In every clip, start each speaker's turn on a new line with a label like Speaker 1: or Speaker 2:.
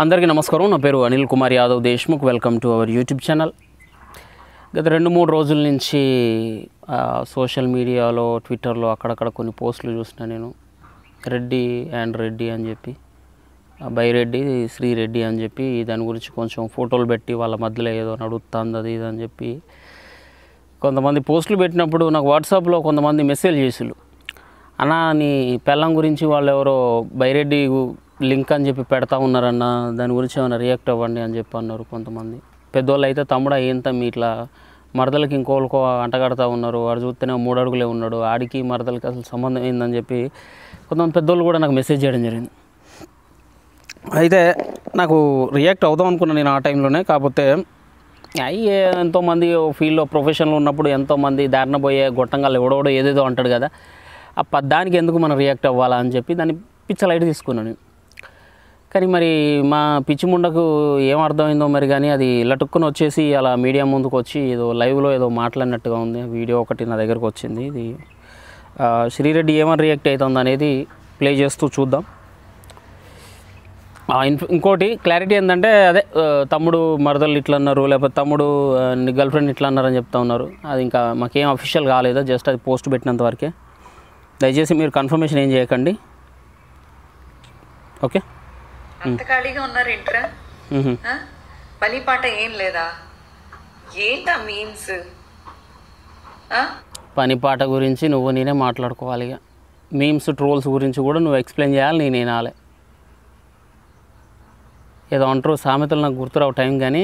Speaker 1: అందరికీ నమస్కారం. నా పేరు Anil Kumar Yadav Deshmukh. Welcome to our YouTube channel. గత 2-3 రోజుల నుంచి సోషల్ మీడియాలో, ట్విట్టర్లో అక్కడక్కడ కొన్ని పోస్టులు చూసిన నేను. రెడ్డి అండ్ రెడ్డి అని చెప్పి, బైరెడ్డి శ్రీరెడ్డి అని చెప్పి దాని గురించి కొంచెం ఫోటోలు పెట్టి వాళ్ళ మధ్యలో ఏదో నడుస్తుంది అది ఇది అని చెప్పి కొంతమంది పోస్టులు పెట్టినప్పుడు నాకు వాట్సాప్లో కొంతమంది మెసేజ్ చేసిళ్ళు, అన్న నీ పెళ్ళం గురించి వాళ్ళు ఎవరో బైరెడ్డి లింక్ అని చెప్పి పెడతా ఉన్నారన్న, దాని గురించి ఏమైనా రియాక్ట్ అవ్వండి అని చెప్పి అన్నారు కొంతమంది. పెద్దోళ్ళు అయితే తమ్ముడా ఏంత మీ ఇట్లా మరదలకి ఇంకోళ్ళకో అంటగడతా ఉన్నారు, వాడు చూస్తేనే 3 అడుగులే ఉన్నాడు, ఆడికి మరదలకి అసలు సంబంధం ఏందని చెప్పి కొంతమంది పెద్దోళ్ళు కూడా నాకు మెసేజ్ చేయడం జరిగింది. అయితే నాకు రియాక్ట్ అవుదాం అనుకున్నాను నేను ఆ టైంలోనే. కాకపోతే అయ్యే ఎంతోమంది ఫీల్డ్లో ప్రొఫెషన్లో ఉన్నప్పుడు ఎంతోమంది దారిన పోయే గొట్టంగా ఎవడోడో ఏదేదో అంటాడు కదా, దానికి ఎందుకు మనం రియాక్ట్ అవ్వాలా అని చెప్పి దాన్ని పిచ్చ లైట్ తీసుకున్నాను. కానీ మరి మా పిచ్చి ముండకు ఏం అర్థమైందో మరి, కానీ అది లటుక్కుని వచ్చేసి అలా మీడియా ముందుకు వచ్చి ఏదో లైవ్లో ఏదో మాట్లాడినట్టుగా ఉంది. వీడియో ఒకటి నా దగ్గరకు వచ్చింది. ఇది శ్రీరెడ్డి ఏమని రియాక్ట్ అవుతుంది అనేది ప్లే చేస్తూ చూద్దాం. ఇంకోటి క్లారిటీ ఏంటంటే, అదే తమ్ముడు మరదలు ఇట్లా అన్నారు, లేకపోతే తమ్ముడు నీ గర్ల్ ఫ్రెండ్ ఇట్లా అన్నారని చెప్తా ఉన్నారు. అది ఇంకా మాకేం అఫీషియల్ కాలేదు, జస్ట్ అది పోస్ట్ పెట్టినంత వరకే. దయచేసి మీరు కన్ఫర్మేషన్ ఏం చేయకండి, ఓకే?
Speaker 2: అంత ఖాళీగా ఉన్నారు ఇంట్రా, పని పాట ఏం లేదా? ఏంటా మీమ్స్?
Speaker 1: పని పాట గురించి నువ్వు నేనే మాట్లాడుకోవాలి. ఇక మీమ్స్ ట్రోల్స్ గురించి కూడా నువ్వు ఎక్స్ప్లెయిన్ చేయాలి, నేను వినాలి. ఏదో అంటారు సామెతలు, నాకు గుర్తురావు టైం, కానీ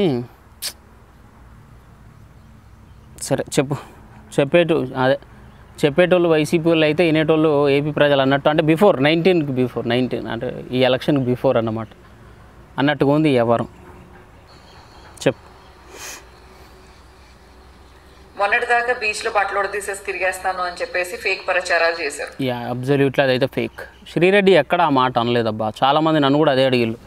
Speaker 1: సరే చెప్పు. చెప్పేటోళ్ళు వైసీపీ వాళ్ళు అయితే వినేటోళ్ళు ఏపీ ప్రజలు అన్నట్టు, అంటే బిఫోర్ 19 అంటే ఈ ఎలక్షన్కి బిఫోర్ అన్నమాట అన్నట్టుగా ఉంది వ్యవహారం. చెప్పు.
Speaker 2: మొన్నటిదాకా బీచ్లో బట్టలు తీసేసి తిరిగేస్తాను అని చెప్పేసి ఫేక్ ప్రచారాలు చేశారు.
Speaker 1: అబ్జల్యూట్లీ అదైతే ఫేక్. శ్రీరెడ్డి ఎక్కడ ఆ మాట అనలేదబ్బా. చాలామంది నన్ను కూడా అదే అడిగిళ్ళు,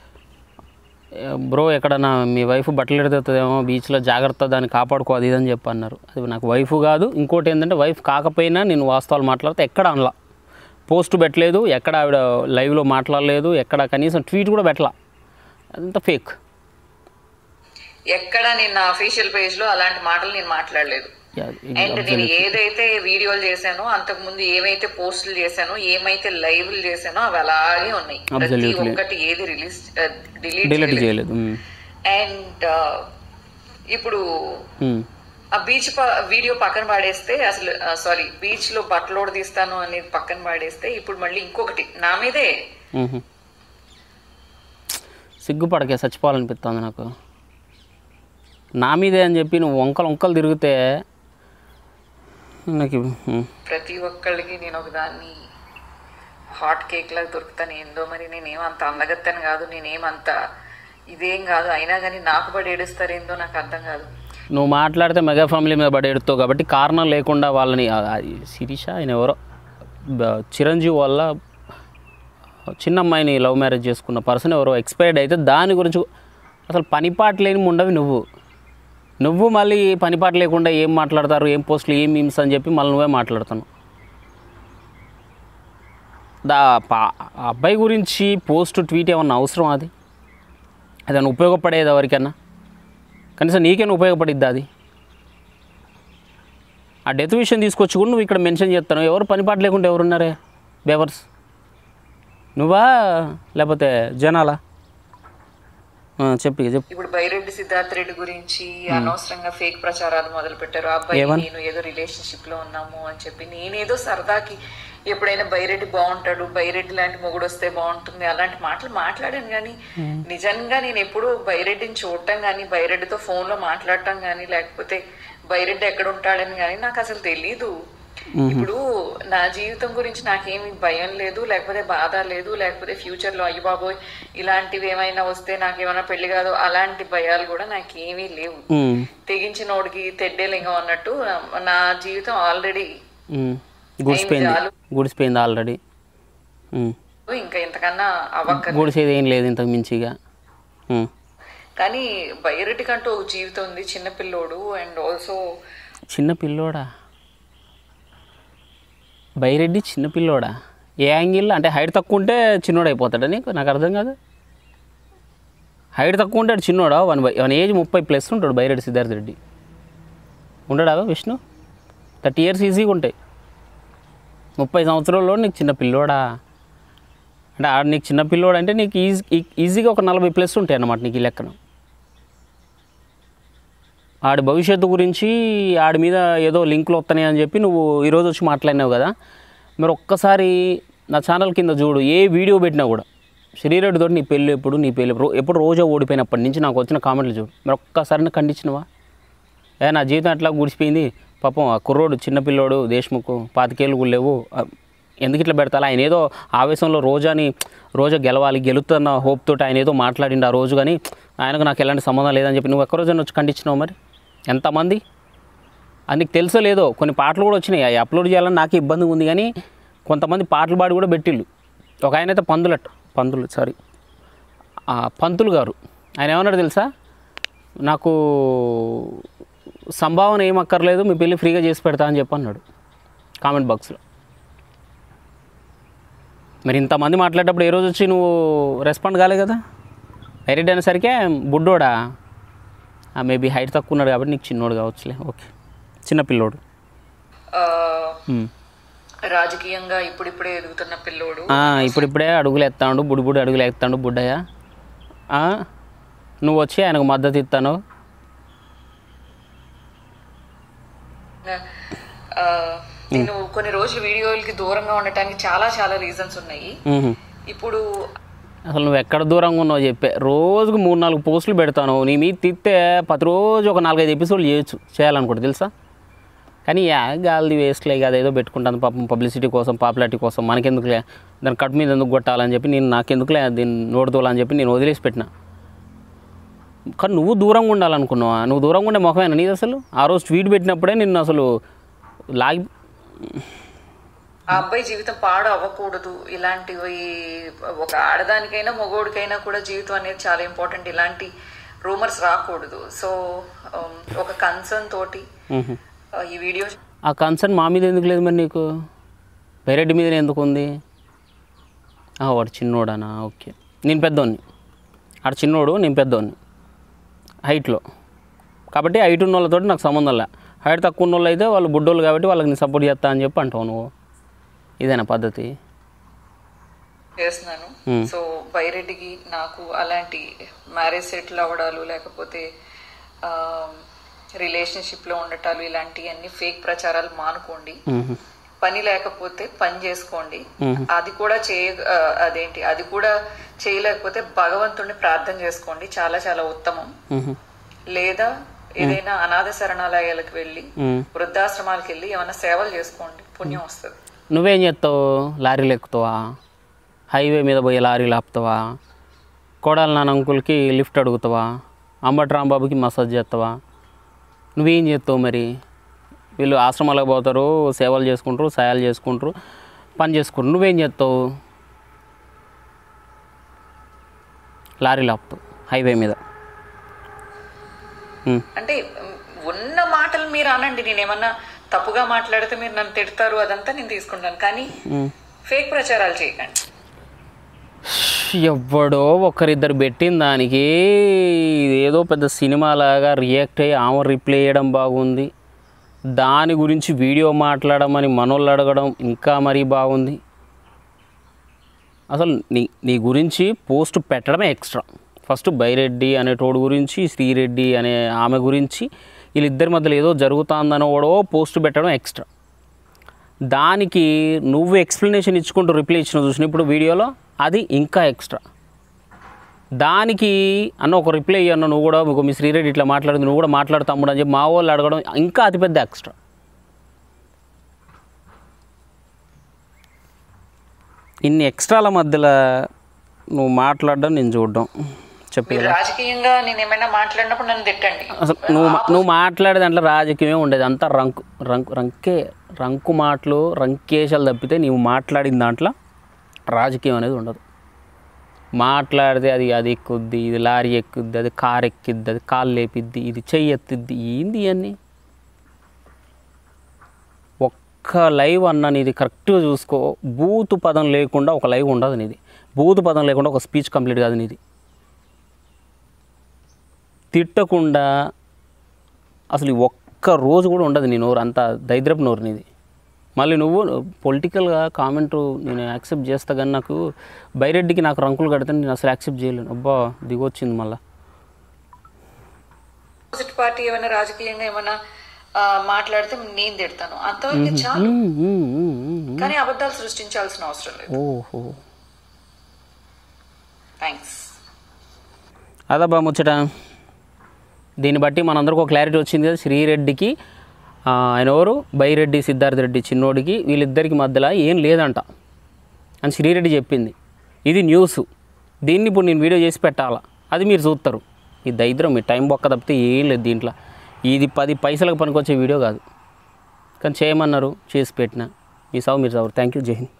Speaker 1: బ్రో ఎక్కడన్నా మీ వైఫ్ బట్టలు ఎడుతుందేమో బీచ్లో, జాగ్రత్త దాన్ని కాపాడుకో అది ఇదని చెప్పి అన్నారు. అది నాకు వైఫ్ కాదు. ఇంకోటి ఏంటంటే, వైఫ్ కాకపోయినా నేను వాస్తవాలు మాట్లాడితే ఎక్కడ అనలా, పోస్ట్ పెట్టలేదు, ఎక్కడ ఆవిడ లైవ్లో మాట్లాడలేదు, ఎక్కడ కనీసం ట్వీట్ కూడా పెట్టలా. అదంతా ఫేక్.
Speaker 2: ఎక్కడ నేను నా అఫీషియల్ పేజ్లో అలాంటి మాటలు నేను మాట్లాడలేదు. అండ్ నేను ఏదైతే వీడియోలు చేశానో, అంతకుముందు ఏమైతే పోస్టులు చేశానో, ఏమైతే లైవ్లు చేశానో అవి అలాగే ఉన్నాయి. ప్రతి ఒక్కటి ఏది డిలీట్ చేయలేదు. అండ్ ఇప్పుడు ఆ బీచ్ వీడియో పక్కన పాడేస్తే, అసలు సారీ, బీచ్ లో బట్టలోడు తీస్తాను అనేది పక్కన పాడేస్తే, ఇప్పుడు మళ్ళీ ఇంకొకటి నా మీదే.
Speaker 1: సిగ్గుపడకే, చచ్చిపోవాలనిపిస్తుంది నాకు. నా మీదే అని చెప్పి నువ్వు వంకలు తిరిగితే నాకు
Speaker 2: ప్రతి ఒక్కళ్ళకి నేను ఒకదాన్ని హాట్ కేక్ లాగా దొరుకుతాను ఏందో. మరి నేనేమంత అందగత్తని కాదు, నేనేమంత ఇదేం కాదు, అయినా కానీ నాకు పడి ఏడుస్తారేందో నాకు అర్థం కాదు.
Speaker 1: నువ్వు మాట్లాడితే మెగా ఫ్యామిలీ మీద పడి ఏడుస్తావు కాబట్టి కారణం లేకుండా వాళ్ళని, శిరీష ఆయన ఎవరో చిరంజీవి వల్ల చిన్న అమ్మాయిని లవ్ మ్యారేజ్ చేసుకున్న పర్సన్ ఎవరో ఎక్స్పైర్డ్ అయితే దాని గురించి అసలు పనిపాట లేని ఉండవి నువ్వు మళ్ళీ పనిపాట లేకుండా ఏం మాట్లాడతారు, ఏం పోస్టులు, ఏం మీమ్స్ అని చెప్పి మళ్ళీ నువ్వే మాట్లాడుతాను. అబ్బాయి గురించి పోస్ట్ ట్వీట్ ఏమన్నా అవసరం? అది ఏదైనా ఉపయోగపడేది ఎవరికైనా? కనీసం నీకైనా ఉపయోగపడిద్దా అది? ఆ డెత్ విషయం తీసుకొచ్చి కూడా నువ్వు ఇక్కడ మెన్షన్ చేస్తాను. ఎవరు పనిపాట లేకుండా ఎవరున్నారే? బేవర్స్ నువ్వా లేకపోతే జనాలా? చెప్పు.
Speaker 2: ఇప్పుడు బైరెడ్డి సిద్ధార్థ రెడ్డి గురించి అనవసరంగా ఫేక్ ప్రచారాలు మొదలు పెట్టారు. అబ్బాయి నేను ఏదో రిలేషన్షిప్ లో ఉన్నాము అని చెప్పి, నేనేదో సరదాకి ఎప్పుడైనా బైరెడ్డి బాగుంటాడు, బైరెడ్డి లాంటి మొగుడు వస్తే బాగుంటుంది అలాంటి మాటలు మాట్లాడాను. కానీ నిజంగా నేను ఎప్పుడు బైరెడ్డిని చూడటం కానీ, బైరెడ్డితో ఫోన్ లో మాట్లాడటం కానీ, లేకపోతే బైరెడ్డి ఎక్కడ ఉంటాడని కానీ నాకు అసలు తెలీదు. ఇప్పుడు నా జీవితం గురించి నాకేమి భయం లేదు, లేకపోతే బాధ లేదు, లేకపోతే ఫ్యూచర్ లో అయ్యి బాబోయ్ ఇలాంటివి ఏమైనా వస్తే నాకేమైనా పెళ్లి కాదు అలాంటి భయాలు కూడా నాకేమీ లేవు. తెగించినోడికి తెడ్డేలింగం అన్నట్టు నా జీవితం ఆల్రెడీ
Speaker 1: గుడిసిపోయింది ఆల్రెడీ.
Speaker 2: ఇంకా ఇంతకన్నా అవ్వక
Speaker 1: గుడిసేది ఏం లేదు ఇంతకు మించిగా.
Speaker 2: కానీ బైరెడ్డి కంటూ ఒక జీవితం ఉంది, చిన్నపిల్లోడు. అండ్ ఆల్సో
Speaker 1: చిన్నపిల్లోడా? బైరెడ్డి చిన్నపిల్లోడా? ఏ యాంగిల్ అంటే హైట్ తక్కువ ఉంటే చిన్నోడు అయిపోతాడా నీకు? నాకు అర్థం కాదు. హైట్ తక్కువ ఉంటాడు చిన్నోడా, వన్ ఏజ్ 30+ ఉంటాడు బైరెడ్డి సిద్ధార్థ్ రెడ్డి. ఉండడా విష్ణు? 30 years ఈజీగా ఉంటాయి. 30 సంవత్సరాల్లో నీకు చిన్న పిల్లోడా అంటే నీకు చిన్న పిల్లోడు అంటే నీకు ఈజీగా ఒక 40+ ఉంటాయి అన్నమాట నీకు ఈ లెక్కన. ఆడి భవిష్యత్తు గురించి ఆడి మీద ఏదో లింకులు వస్తున్నాయి అని చెప్పి నువ్వు ఈరోజు వచ్చి మాట్లాడినావు కదా. మరి ఒక్కసారి నా ఛానల్ కింద చూడు, ఏ వీడియో పెట్టినా కూడా శ్రీరెడ్డితో నీ పెళ్ళి ఎప్పుడు రోజా ఓడిపోయినప్పటి నుంచి నాకు వచ్చిన కామెంట్లు చూడు. మరి ఒక్కసారి ఖండించినవా? నా జీవితం అట్లా గుడిచిపోయింది పాపం, ఆ కుర్రోడు చిన్నపిల్లోడు దేశ్ముఖ్ 25 ఏళ్ళు కూడా లేవు, ఎందుకు ఇట్లా పెడతా? ఆయన ఏదో ఆవేశంలో రోజా గెలుతున్న హోప్ తోటి ఆయన ఏదో మాట్లాడిండు ఆ రోజు, కానీ ఆయనకు నాకు ఎలాంటి సంబంధం లేదని చెప్పి నువ్వు ఒక్కరోజు వచ్చి ఖండించినావు. మరి ఎంతమంది అందుకు తెలుసో లేదో కొన్ని పాటలు కూడా వచ్చినాయి, అవి అప్లోడ్ చేయాలని నాకు ఇబ్బంది ఉంది, కానీ కొంతమంది పాటలు పాడి కూడా పెట్టిళ్ళు. ఒక ఆయన అయితే పంతులు గారు ఆయన ఏమన్నాడు తెలుసా, నాకు సంభావన ఏం అక్కర్లేదు, మీ పెళ్ళి ఫ్రీగా చేసి పెడతా అని చెప్పి అన్నాడు కామెంట్ బాక్స్లో. మరి ఇంతమంది మాట్లాడేటప్పుడు ఏ రోజు వచ్చి నువ్వు రెస్పాండ్ కాలే కదా. బైరెడ్డి అనేసరికే బుడ్డోడా, మేబీ హైట్ తక్కువ ఉన్నాడు కాబట్టి నీకు చిన్నోడు కావచ్చులే, ఓకే చిన్నపిల్లోడు.
Speaker 2: రాజకీయంగా ఇప్పుడిప్పుడే ఎదుగుతున్న పిల్లోడు,
Speaker 1: ఇప్పుడిప్పుడే అడుగులు ఎత్తాడు, బుడి అడుగులు ఎత్తాడు బుడ్డయ్య. నువ్వు వచ్చి ఆయనకు మద్దతు ఇస్తాను.
Speaker 2: నేను కొన్ని రోజులు వీడియోలకి దూరంగా ఉండటానికి చాలా చాలా రీజన్స్ ఉన్నాయి. ఇప్పుడు
Speaker 1: అసలు నువ్వు ఎక్కడ దూరంగా ఉన్నావు చెప్పే, రోజుకు 3-4 పోస్టులు పెడతాను, నీ మీద తిత్తే ప్రతిరోజు ఒక 4-5 ఎపిసోడ్లు చేయాలనుకుంటా తెలుసా. కానీ గాలిది వేస్ట్లే కదా, ఏదో పెట్టుకుంటాను పాపం పబ్లిసిటీ కోసం పాపులారిటీ కోసం, మనకెందుకులే దాని కట్ మీద ఎందుకు కొట్టాలని చెప్పి నాకెందుకులే దీన్ని నోడుతోలని చెప్పి నేను వదిలేసి పెట్టిన. కానీ నువ్వు దూరంగా ఉండాలనుకున్నావా? నువ్వు దూరంగా ఉండే ముఖమేనా నీది అసలు? ఆ రోజు ట్వీట్ పెట్టినప్పుడే నిన్ను అసలు లాగి
Speaker 2: ఆ అబ్బాయి జీవితం పాడు అవ్వకూడదు. ఇలాంటివి ఒక ఆడదానికైనా మగోడికైనా కూడా జీవితం అనేది చాలా ఇంపార్టెంట్, ఇలాంటి రూమర్స్ రాకూడదు. సో ఒక కన్సర్న్ తోటి ఈ వీడియో.
Speaker 1: ఆ కన్సర్న్ మా మీద ఎందుకు లేదు మరి నీకు? బైరెడ్డి మీద ఎందుకు ఉంది? వాడు చిన్నోడానా? ఓకే, నేను పెద్దోడిని, ఆడు చిన్నోడు, నేను పెద్దోడిని హైట్లో, కాబట్టి హైట్ ఉన్న వాళ్ళతో నాకు సంబంధం లే. హైట్ తక్కువ ఉన్న వాళ్ళు అయితే వాళ్ళు బుడ్డోళ్ళు కాబట్టి వాళ్ళకి నేను సపోర్ట్ చేస్తా అని చెప్పి అంటావు నువ్వు. ఇదేనా పద్ధతి?
Speaker 2: చేస్తున్నాను. సో బైరెడ్డికి నాకు అలాంటి మ్యారేజ్ సెటిల్ అవ్వడాలు, లేకపోతే రిలేషన్షిప్లో ఉండటాలు, ఇలాంటివన్నీ ఫేక్ ప్రచారాలు మానుకోండి. పని లేకపోతే పని చేసుకోండి. అది కూడా అది కూడా చేయలేకపోతే భగవంతుడిని ప్రార్థన చేసుకోండి, చాలా చాలా ఉత్తమం. లేదా ఏదైనా అనాథ శరణాలయాలకు వెళ్ళి వృద్ధాశ్రమాలకు వెళ్ళి ఏమైనా సేవలు చేసుకోండి, పుణ్యం వస్తుంది.
Speaker 1: నువ్వేం చేస్తావు? లారీలు ఎక్కుతావా? హైవే మీద పోయి లారీలు ఆపుతావా? కోడాల నాన్న అంకుల్కి లిఫ్ట్ అడుగుతావా? అంబటి రాంబాబుకి మసాజ్ చేస్తావా? నువ్వేం చేస్తావు మరి? వీళ్ళు ఆశ్రమాలకు పోతారు, సేవలు చేసుకుంటారు, సాయాలు చేసుకుంటారు, పని చేసుకుంటారు. నువ్వేం చేస్తావు? లారీలు ఆపుతావు హైవే మీద.
Speaker 2: అంటే ఉన్న మాటలు మీరు అనండి, నేనేమన్నా తప్పుగా మాట్లాడితే మీరు నన్ను తిడతారు, అదంతా నేను తీసుకుంటాను, కానీ ఫేక్ ప్రచారాలు చేయకండి.
Speaker 1: ఎవడో ఒకరిద్దరు పెట్టిన దానికి ఏదో పెద్ద సినిమాలాగా రియాక్ట్ అయ్యి ఆమె రిప్లై చేయడం బాగుంది, దాని గురించి వీడియో మాట్లాడమని మనోళ్ళు అడగడం ఇంకా మరీ బాగుంది. అసలు నీ గురించి పోస్ట్ పెట్టడమే ఎక్స్ట్రా. ఫస్ట్ బైరెడ్డి అనేటోడు గురించి, శ్రీరెడ్డి అనే ఆమె గురించి, వీళ్ళిద్దరి మధ్యలో ఏదో జరుగుతుందని ఓడో పోస్ట్ పెట్టడం ఎక్స్ట్రా. దానికి నువ్వు ఎక్స్ప్లెనేషన్ ఇచ్చుకుంటూ రిప్లై ఇచ్చిన చూసిన ఇప్పుడు వీడియోలో, అది ఇంకా ఎక్స్ట్రా. దానికి అన్న ఒక రిప్లై అన్న నువ్వు కూడా మీ శ్రీరెడ్డి ఇట్లా మాట్లాడింది, నువ్వు కూడా మాట్లాడుతాము అని చెప్పి మా వాళ్ళు అడగడం ఇంకా అతిపెద్ద ఎక్స్ట్రా. ఇన్ని ఎక్స్ట్రాల మధ్యలో నువ్వు మాట్లాడడం నేను చూడడం చెప్పి
Speaker 2: రాజకీయంగా నేను ఏమైనా మాట్లాడినప్పుడు నన్ను తిట్టండి.
Speaker 1: అసలు నువ్వు మాట్లాడే దాంట్లో రాజకీయమే ఉండేది, అంతా రంకు మాటలు, రంకేశాలు తప్పితే నీవు మాట్లాడిన దాంట్లో రాజకీయం అనేది ఉండదు. మాట్లాడితే అది ఎక్కుద్ది, ఇది లారీ ఎక్కుద్ది, అది కారు ఎక్కిద్ది, అది కాళ్ళు లేపిద్ది, ఇది చెయ్యి ఎత్తిద్ది, ఏంది అన్నీ. ఒక్క లైవ్ అన్న నీది కరెక్ట్గా చూసుకో, బూతు పదం లేకుండా ఒక లైవ్ ఉండదు నీది, బూతు పదం లేకుండా ఒక స్పీచ్ కంప్లీట్ కాదు నీది. తిట్టకుండా అసలు ఒక్క రోజు కూడా ఉండదు నీ నోరు, అంత దరిద్రపు నోరు నీది. మళ్ళీ నువ్వు పొలిటికల్గా కామెంట్ నేను యాక్సెప్ట్ చేస్తా, కానీ నాకు బైరెడ్డికి నాకు రంకులు కడితే నేను అసలు యాక్సెప్ట్ చేయలేను. అబ్బా దిగొచ్చింది మళ్ళీ.
Speaker 2: ఆపోజిట్ పార్టీ ఏమైనా రాజకీయంగా ఏమైనా మాట్లాడితే నేను తిడతాను, అంతవరకు చాలు. కానీ అబద్ధాలు సృష్టించాల్సిన అవసరం లేదు.
Speaker 1: ఓహో
Speaker 2: థ్యాంక్స్.
Speaker 1: అదబ్బా ముచ్చట. దీన్ని బట్టి మనందరికీ ఒక క్లారిటీ వచ్చింది కదా, శ్రీరెడ్డికి ఆయన ఎవరు బైరెడ్డి సిద్ధార్థ రెడ్డి చిన్నోడికి వీళ్ళిద్దరికి మధ్యలో ఏం లేదంట అని శ్రీరెడ్డి చెప్పింది. ఇది న్యూస్. దీన్ని ఇప్పుడు నేను వీడియో చేసి పెట్టాలా, అది మీరు చూస్తారు. ఈ దరిద్రం మీ టైం బొక్క తప్పితే ఏం లేదు దీంట్లో. ఇది 10 పైసలకు పనికొచ్చే వీడియో కాదు, కానీ చేయమన్నారు చేసి పెట్టిన. మీ సాగు మీరు సాగు. Thank you. జై హింద్.